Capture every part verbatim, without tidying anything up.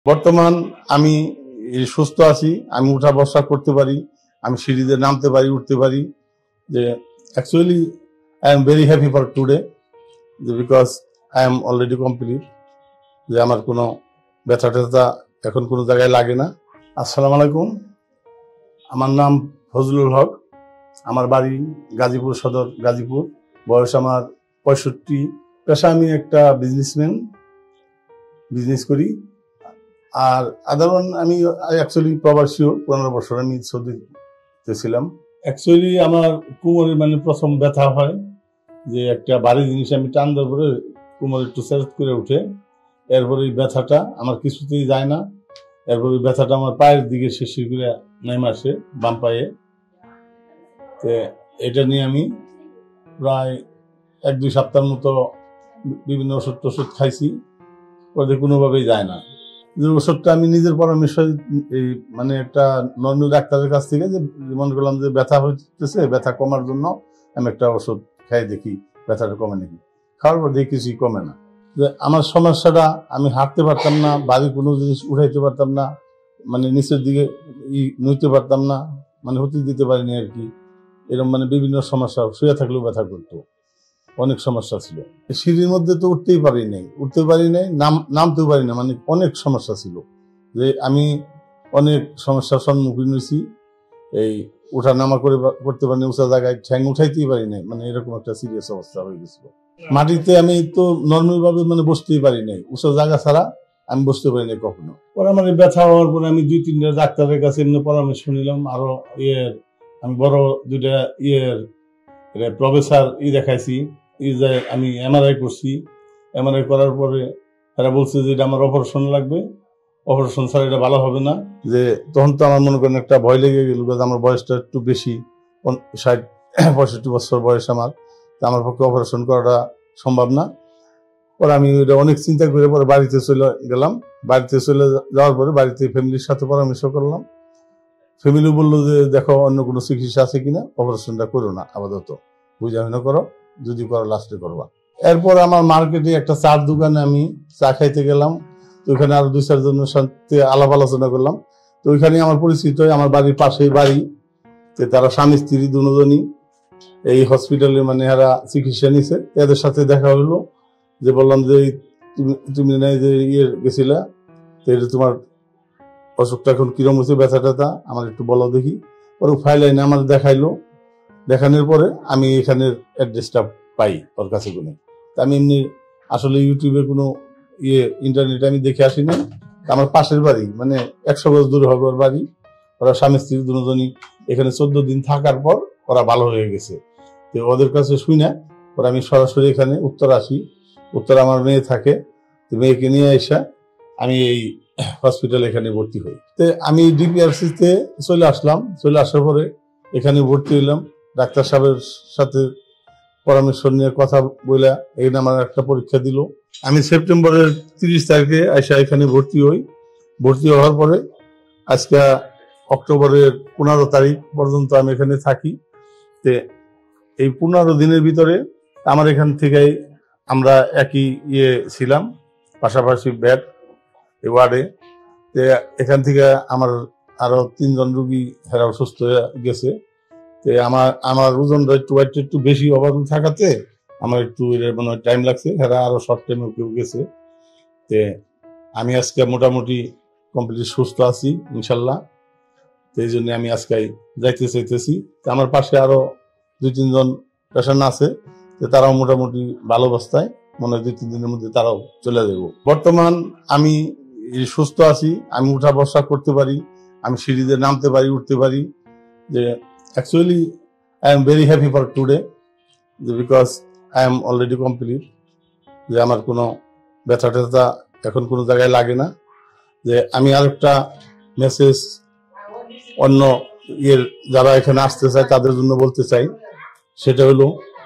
বর্তমান আমি সুস্থ আছি, আমি উঠা বসা করতে পারি, আমি সিঁড়িতে নামতে পারি, উঠতে পারি। যে actually I am very happy for today because I am already complete. যে আমার কোনো ব্যথা ট্যাথা এখন কোনো জায়গায় লাগে না। আসসালামু আলাইকুম, আমার নাম ফজলুল হক, আমার বাড়ি গাজীপুর সদর গাজীপুর। বয়স আমার পঁয়ষট্টি। পেশা আমি একটা বিজনেসম্যান, বিজনেস করি। আর আদারওয়ান আমি অ্যাকচুয়ালি প্রবাসীও, পনেরো বছর আমি সৌদিতে ছিলাম। অ্যাকচুয়ালি আমার কোমরে মানে প্রথম ব্যথা হয়, যে একটা ভারী জিনিস আমি টান দেওয়ার পরে কোমরে একটু সেট করে উঠে, এরপরে এই ব্যথাটা আমার কিছুতেই যায় না। এরপরে ব্যথাটা আমার পায়ের দিকে শিরশির করে নেমে আসে, বাম পায়ে। তো এটা নিয়ে আমি প্রায় এক দুই সপ্তাহের মতো বিভিন্ন ওষুধ টষুধ খাইছি, ওদের কোনোভাবেই যায় না। যে ওষুধটা আমি নিজের পরামর্শ, এই মানে একটা নর্মাল ডাক্তারের কাছ থেকে যে মনে করলাম যে ব্যথা হইতেছে, ব্যথা কমার জন্য আমি একটা ওষুধ খাই, দেখি ব্যথাটা কমে নাকি। খাওয়ার পর দেখি কিছুই কমে না। যে আমার সমস্যাটা, আমি হাঁটতে পারতাম না, বাড়ি কোনো জিনিস উঠাইতে পারতাম না, মানে নিচের দিকে ই নইতে পারতাম না, মানে হতে দিতে পারিনি আর কি। এরকম মানে বিভিন্ন সমস্যা, শুয়ে থাকলেও ব্যথা করতো, অনেক সমস্যা ছিল। সিঁড়ির মধ্যে তো উঠতেই পারি নাই, উঠতে পারি নাই, নাম নামতেও পারি না, মানে অনেক সমস্যা ছিল। যে আমি অনেক সমস্যার সম্মুখীন হয়েছি, এই উঠা নামা করে করতে পারিনি, উঁচা জায়গায় ঠ্যাং উঠাইতেই পারি নাই, মানে এরকম একটা সিরিয়াস অবস্থা হয়ে গেছিল। মাটিতে আমি তো নর্মাল ভাবে মানে বসতেই পারি নাই, উঁচা জায়গা ছাড়া আমি বসতে পারি নাই কখনো। পরে আমার ব্যথা হওয়ার পরে আমি দুই তিনটা ডাক্তারের কাছে এমনি পরামর্শ নিলাম। আরো ইয়ের আমি বড় দুইটা ইয়ের প্রফেসর ই দেখাইছি, আমি এমআরআই করছি। এমআরআই করার পরে তারা বলছে যে এটা আমার অপারেশন লাগবে, অপারেশন ছাড়া এটা ভালো হবে না। যে তখন তো আমার মনে করেন একটা ভয় লেগে গেল, আমার বয়সটা একটু বেশি, ষাট পঁয়ষট্টি বছর বয়স আমার, আমার পক্ষে অপারেশন করাটা সম্ভব না। পরে আমি এটা অনেক চিন্তা করে পরে বাড়িতে চলে গেলাম। বাড়িতে চলে যাওয়ার পরে বাড়িতে ফ্যামিলির সাথে পরামর্শ করলাম। ফ্যামিলি বললো যে দেখো অন্য কোনো চিকিৎসা আছে কিনা, অপারেশনটা করো না আপাতত, বুঝামিনা করো, যদি করো লাস্টে করবা। এরপর আমার মার্কেটে একটা চার দোকানে আমি চা খাইতে গেলাম। তো ওইখানে আরো দুই চারজনের সাথে আলাপ আলোচনা করলাম। তো ওইখানে আমার পরিচিত, আমার বাড়ির পাশেই বাড়ি, তো তারা স্বামী স্ত্রী দুজনই এই হসপিটালে মানে এরা চিকিৎসা নিছে। এদের সাথে দেখা হলো, যে বললাম যে তুমি তুমি নাই যে ইয়ে গেছিলা, তো এটা তোমার অসুখটা এখন কিরম হচ্ছে, ব্যথা ট্যাথা আমার একটু বলো দেখি। ওর ফাইল আইনে আমার দেখাইলো। দেখানোর পরে আমি এখানের অ্যাড্রেসটা পাই ওর কাছে কোনো। আমি এমনি আসলে ইউটিউবে কোনো ইয়ে ইন্টারনেটে আমি দেখে আসি না। আমার পাশের বাড়ি, মানে একশো গজ দূরে হবে ওর বাড়ি। ওরা স্বামী স্ত্রী দুজনই এখানে চোদ্দ দিন থাকার পর ওরা ভালো হয়ে গেছে। তো ওদের কাছে শুই না, ওরা আমি সরাসরি এখানে উত্তর আসি। উত্তর আমার মেয়ে থাকে, তো মেয়েকে নিয়ে আসা আমি এই হসপিটালে এখানে ভর্তি হই। তো আমি ডিপিআরসিতে চলে আসলাম। চলে আসার পরে এখানে ভর্তি হইলাম। ডাক্তার সাহেবের সাথে পরামর্শ নিয়ে কথা বলে এখানে আমার একটা পরীক্ষা দিল। আমি সেপ্টেম্বরের তিরিশ তারিখে আসা এখানে ভর্তি হই। ভর্তি হওয়ার পরে আজকে অক্টোবরের পনেরো তারিখ পর্যন্ত আমি এখানে থাকি। তে এই পনেরো দিনের ভিতরে আমার এখান থেকে আমরা একই ইয়ে ছিলাম, পাশাপাশি বেড এই ওয়ার্ডে। এখান থেকে আমার আরো তিনজন রুগী হেরাও সুস্থ হয়ে গেছে। আমার আমার ওজনটা একটু একটু বেশি ওভার থাকাতে আমার একটু মানে টাইম লাগছে, হেরা আরো শর্ট টাইমে কেউ গেছে। তে আমি আজকে মোটামুটি কমপ্লিট সুস্থ আছি ইনশাল্লাহ। এই জন্য আমি আজকে যাইতে চাইতেছি। আমার পাশে আরো দুই তিনজন পেশেন্ট আছে, তারাও মোটামুটি ভালো অবস্থায়, মনে হয় দুই তিন দিনের মধ্যে তারাও চলে যাব। বর্তমান আমি সুস্থ আছি, আমি উঠা বসা করতে পারি, আমি সিঁড়িতে নামতে পারি, উঠতে পারি। যে actually I am very happy for today because I am already complete. যে আমার কোনো ব্যথা ট্যাথা এখন কোনো জায়গায় লাগে না। যে আমি আরেকটা মেসেজ অন্য ইয়ের যারা এখানে আসতে চায় তাদের জন্য বলতে চাই, সেটা হলো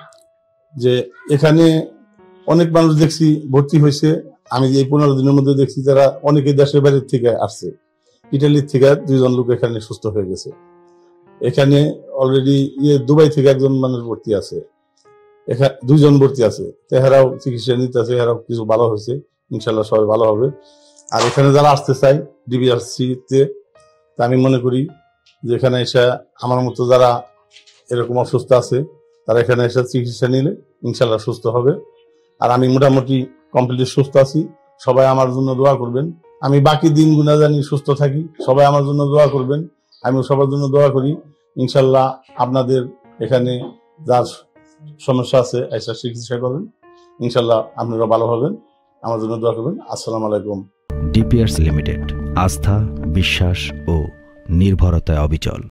যে এখানে অনেক মানুষ দেখছি ভর্তি হয়েছে। আমি এই পনেরো দিনের মধ্যে দেখছি যারা অনেকে দেশের বাইরের থেকে আসছে, ইটালির থেকে দুইজন লোক এখানে সুস্থ হয়ে গেছে। এখানে অলরেডি ইয়ে দুবাই থেকে একজন মানুষ ভর্তি আছে, এখানে দুইজন ভর্তি আছে, এরাও চিকিৎসা নিতে আছে, এরাও কিছু ভালো হয়েছে, ইনশাল্লাহ সবাই ভালো হবে। আর এখানে যারা আসতে চাই ডিপিআরসি তে, তা আমি মনে করি যে এখানে এসে আমার মতো যারা এরকম অসুস্থ আছে তারা এখানে এসে চিকিৎসা নিলে ইনশাল্লাহ সুস্থ হবে। আর আমি মোটামুটি কমপ্লিট সুস্থ আছি। সবাই আমার জন্য দোয়া করবেন। আমি বাকি দিনগুলো জানি সুস্থ থাকি। সবাই আমার জন্য দোয়া করবেন। আমিও সবার জন্য দোয়া করি। ইনশাল্লাহ আপনাদের এখানে যার সমস্যা আছে এসে চিকিৎসা করবেন। ইনশাল্লাহ আপনারা ভালো হবেন। আমার জন্য দোয়া করবেন। আসসালামু আলাইকুম। ডিপিআরসি লিমিটেড, আস্থা, বিশ্বাস ও নির্ভরতায় অবিচল।